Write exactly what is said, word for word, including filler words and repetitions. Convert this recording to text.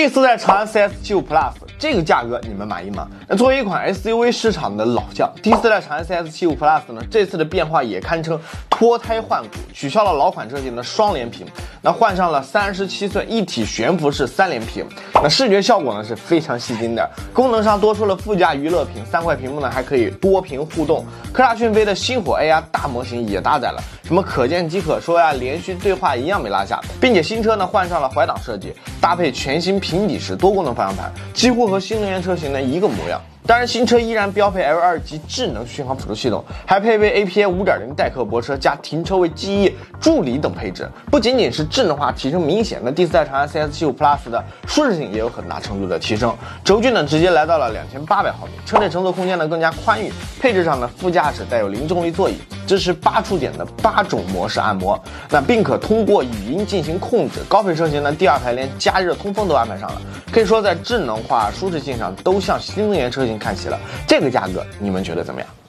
第四代长安 C S 七十五 Plus 这个价格你们满意吗？那作为一款 S U V 市场的老将，第四代长安 C S 七十五 Plus 呢，这次的变化也堪称脱胎换骨，取消了老款车型的双联屏，那换上了三十七寸一体悬浮式三联屏，那视觉效果呢是非常吸睛的。功能上多出了副驾娱乐屏，三块屏幕呢还可以多屏互动。科大讯飞的星火 A R 大模型也搭载了什么可见即可说呀、连续对话一样没落下，并且新车呢换上了怀挡设计，搭配全新平底式多功能方向盘，几乎和新能源车型的一个模样。当然，新车依然标配 L 二 级智能巡航辅助系统，还配备 A P A 五点零 代客泊车加停车位记忆助理等配置。不仅仅是智能化提升明显，那第四代长安 C S 七十五 Plus 的舒适性也有很大程度的提升，轴距呢直接来到了两千八百毫米，车内乘坐空间呢更加宽裕。配置上呢，副驾驶带有零重力座椅，支持八触点的八种模式按摩，那并可通过语音进行控制。高配车型呢，第二排连加热通风都安排上了，可以说在智能化、舒适性上都向新能源车型看齐了。这个价格你们觉得怎么样？